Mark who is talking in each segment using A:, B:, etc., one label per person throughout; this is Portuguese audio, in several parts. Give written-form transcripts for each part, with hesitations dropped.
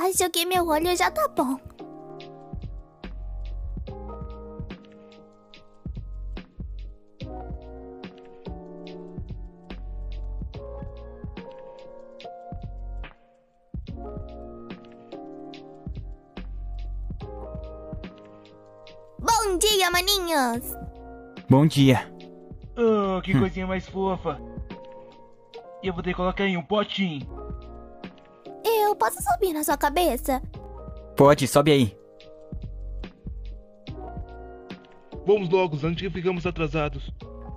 A: acho que meu olho já tá bom. Bom dia, maninhos!
B: Bom dia.
C: Oh, que coisinha mais fofa. E eu vou ter que colocar em um potinho.
A: Eu posso subir na sua cabeça?
B: Pode, sobe aí.
C: Vamos logo, antes que ficamos atrasados.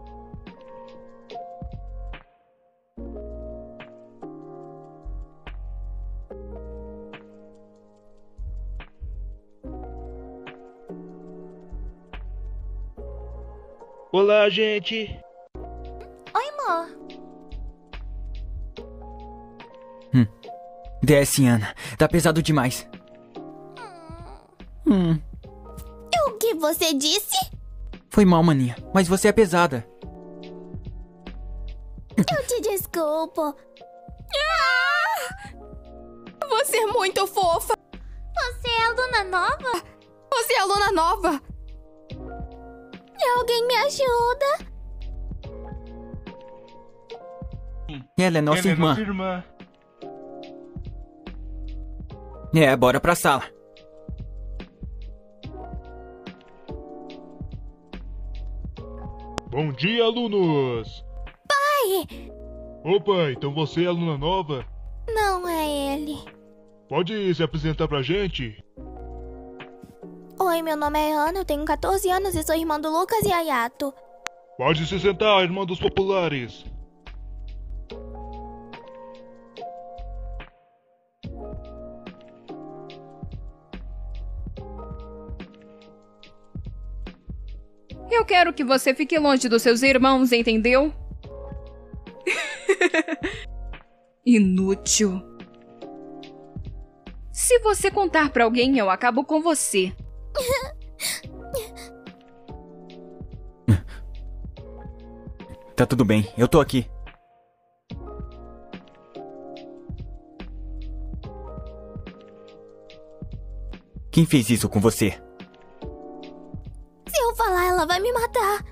C: Olá, gente.
A: Oi, amor.
B: Desce, Ana. Tá pesado demais.
A: O que você disse?
B: Foi mal, maninha. Mas você é pesada.
A: Eu te desculpo.
D: Você é muito fofa.
A: Você é aluna nova?
D: Você é aluna nova.
A: Alguém me ajuda?
B: Ela é nossa irmã.
C: Nossa irmã.
B: Bora pra sala.
C: Bom dia, alunos.
A: Pai!
C: Opa, então você é aluna nova?
A: Não é ele.
C: Pode se apresentar pra gente?
A: Oi, meu nome é Ana, eu tenho 14 anos e sou irmã do Lucas e Ayato.
C: Pode se sentar, irmã dos populares.
D: Eu quero que você fique longe dos seus irmãos, entendeu? Inútil. Se você contar pra alguém, eu acabo com você.
B: Tá tudo bem, eu tô aqui. Quem fez isso com você?
A: Se eu falar, ela vai me matar.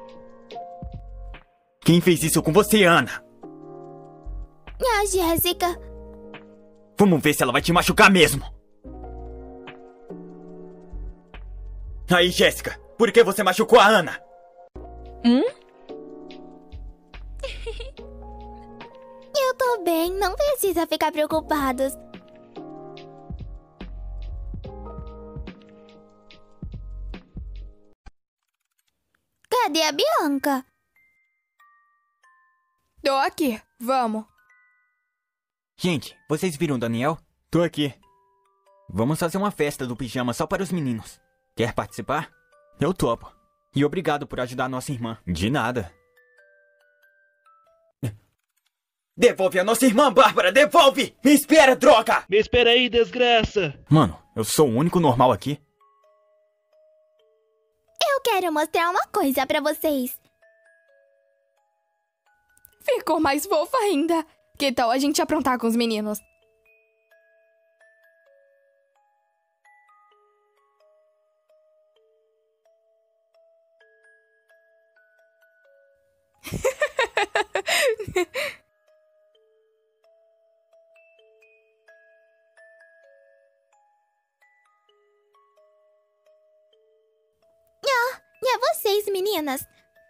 B: Quem fez isso com você, Ana?
A: A Jéssica.
B: Vamos ver se ela vai te machucar mesmo. Aí, Jéssica, por que você machucou a Ana?
A: Eu tô bem, não precisa ficar preocupados. Cadê a Bianca?
D: Tô aqui, vamos.
B: Gente, vocês viram o Daniel? Tô aqui. Vamos fazer uma festa do pijama só para os meninos. Quer participar? Eu topo. E obrigado por ajudar a nossa irmã. De nada. Devolve a nossa irmã, Bárbara! Devolve! Me espera, droga!
C: Me espera aí, desgraça.
B: Mano, eu sou o único normal aqui.
A: Eu quero mostrar uma coisa pra vocês.
D: Ficou mais fofa ainda. Que tal a gente aprontar com os meninos?
A: E é vocês, meninas.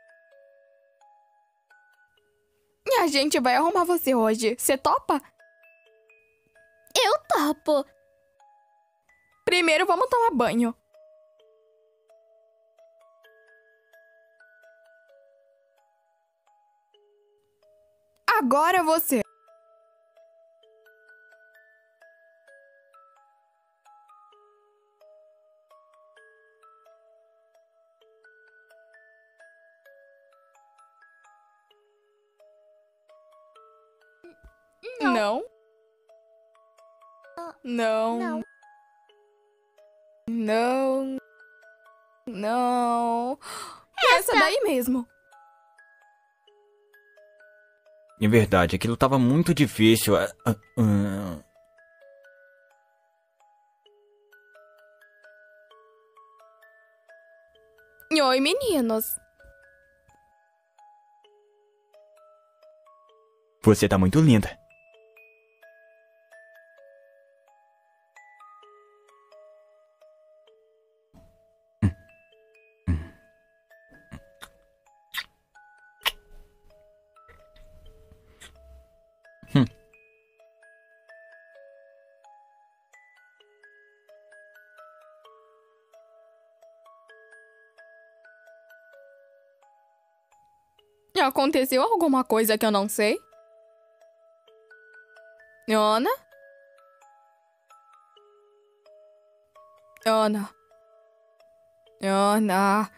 D: A gente vai arrumar você hoje. Você topa?
A: Eu topo.
D: Primeiro vamos tomar banho. Agora você. Não. Não.
A: Não.
D: Não. Não. Essa daí mesmo.
B: É verdade, aquilo tava muito difícil.
E: Oi, meninos.
B: Você tá muito linda.
E: Aconteceu alguma coisa que eu não sei? Ana? Ana. Ana.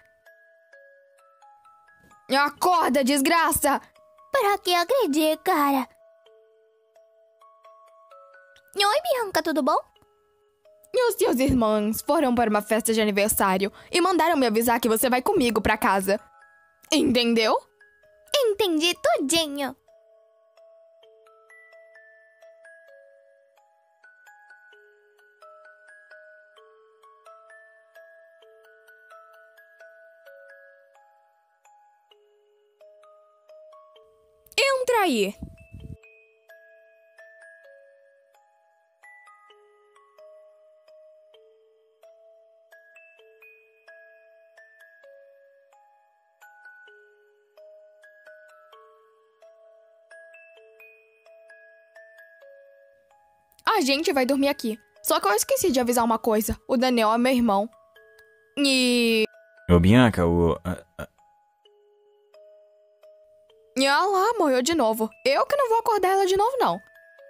E: Acorda, desgraça!
A: Pra que agredir, cara? Oi, Bianca, tudo bom?
E: E os seus irmãos foram para uma festa de aniversário e mandaram me avisar que você vai comigo pra casa. Entendeu?
A: Entendi tudinho.
E: Entra aí. A gente vai dormir aqui. Só que eu esqueci de avisar uma coisa. O Daniel é meu irmão. E...
B: Ô, Bianca,
E: E ela lá morreu de novo. Eu que não vou acordar ela de novo, não.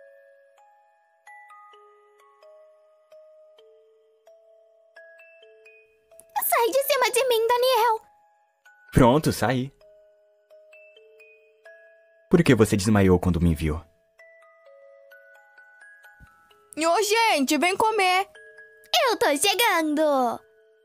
A: Sai de cima de mim, Daniel.
B: Pronto, saí. Por que você desmaiou quando me viu?
E: Ô, gente, vem comer.
A: Eu tô chegando.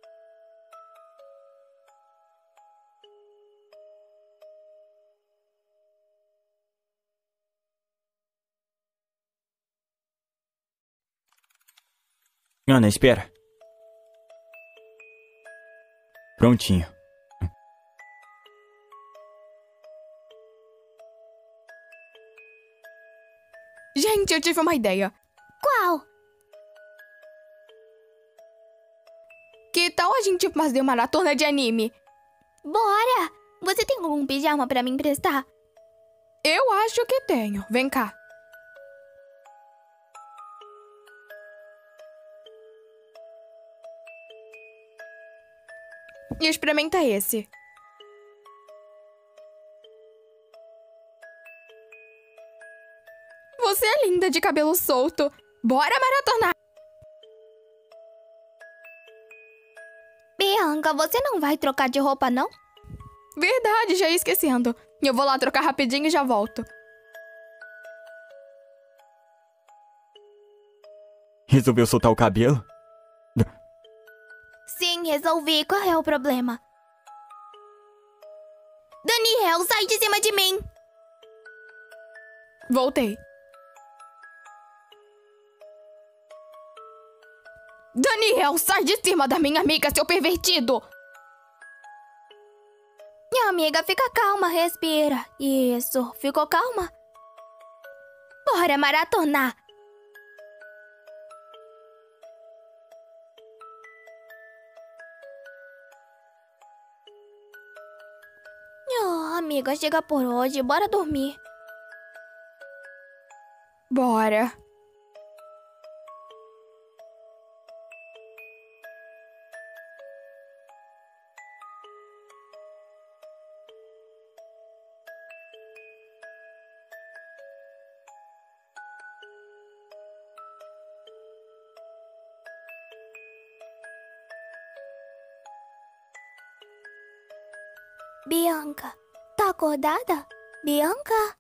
B: Ana, espera. Prontinho.
E: Gente, eu tive uma ideia.
A: Qual?
E: Que tal a gente fazer uma maratona de anime?
A: Bora! Você tem algum pijama pra me emprestar?
E: Eu acho que tenho. Vem cá. E experimenta esse. Você é linda de cabelo solto. Bora maratonar!
A: Bianca, você não vai trocar de roupa, não?
E: Verdade, já ia esquecendo. Eu vou lá trocar rapidinho e já volto.
B: Resolveu soltar o cabelo?
A: Sim, resolvi. Qual é o problema? Daniel, sai de cima de mim!
E: Voltei. Daniel, sai de cima da minha amiga, seu pervertido!
A: Minha amiga, fica calma, respira. Isso, ficou calma? Bora maratonar! Oh, amiga, chega por hoje, bora dormir.
E: Bora.
A: Bianca, tá acordada? Bianca?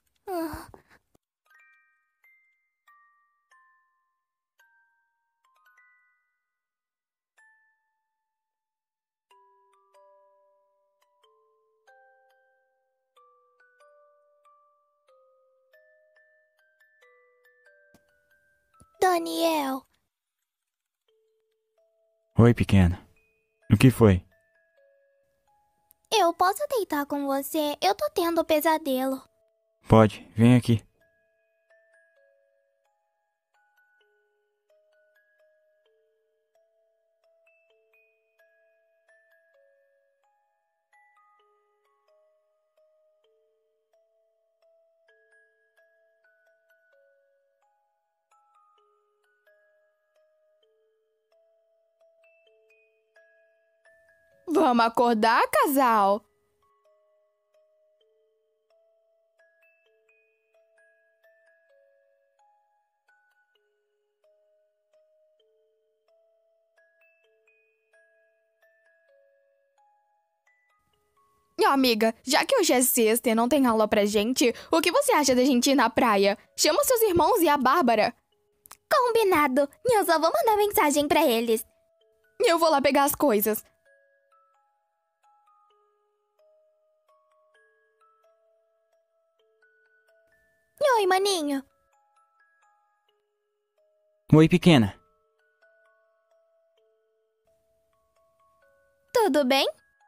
A: Daniel,
B: Oi, pequena. O que foi?
A: Eu posso deitar com você? Eu tô tendo pesadelo.
B: Pode, vem aqui.
E: Vamos acordar, casal? Amiga, já que hoje é sexta e não tem aula pra gente, o que você acha da gente ir na praia? Chama seus irmãos e a Bárbara.
A: Combinado. Eu só vou mandar mensagem pra eles.
E: Eu vou lá pegar as coisas.
A: Oi, maninho.
B: Oi, pequena.
A: Tudo bem?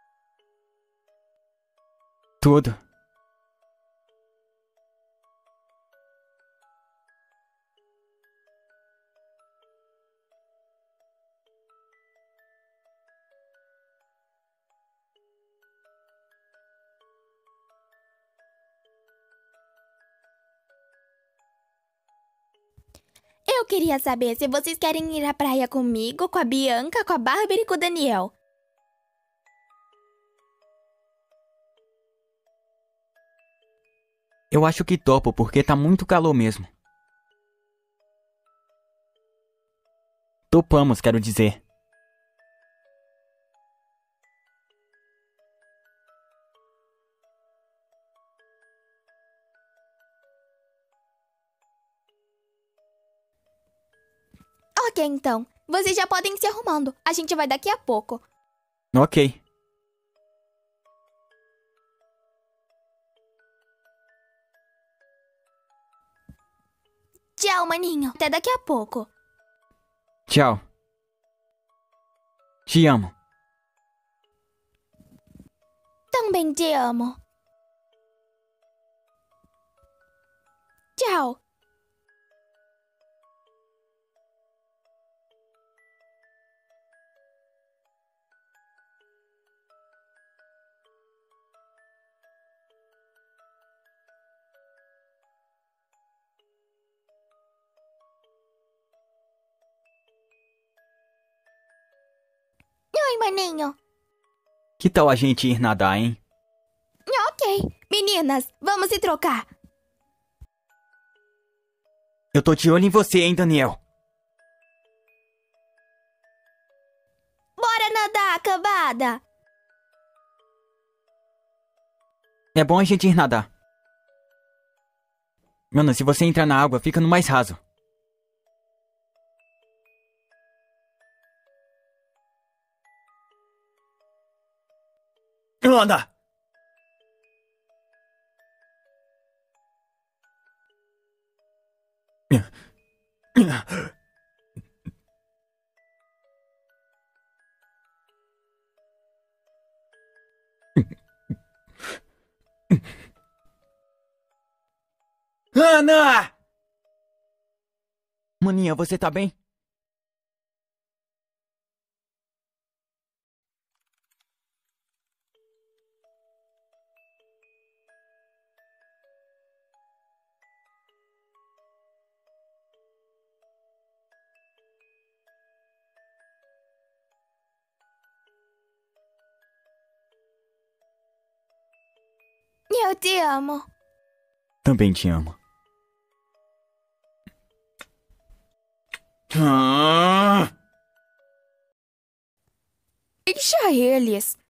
B: Tudo.
A: Eu queria saber se vocês querem ir à praia comigo, com a Bianca, com a Bárbara e com o Daniel.
B: Eu acho que topo, porque tá muito calor mesmo. Topamos, quero dizer.
A: Ok, então. Vocês já podem ir se arrumando. A gente vai daqui a pouco.
B: Ok.
A: Tchau, maninho. Até daqui a pouco.
B: Tchau. Te amo.
A: Também te amo. Tchau. Oi, maninho.
B: Que tal a gente ir nadar, hein?
A: Ok. Meninas, vamos se trocar.
B: Eu tô de olho em você, hein, Daniel?
A: Bora nadar, cambada.
B: É bom a gente ir nadar. Ana, se você entrar na água, fica no mais raso. Ana! Ana! Maninha, você tá bem?
A: Eu te amo.
B: Também te amo. Ah!
E: Deixa eles.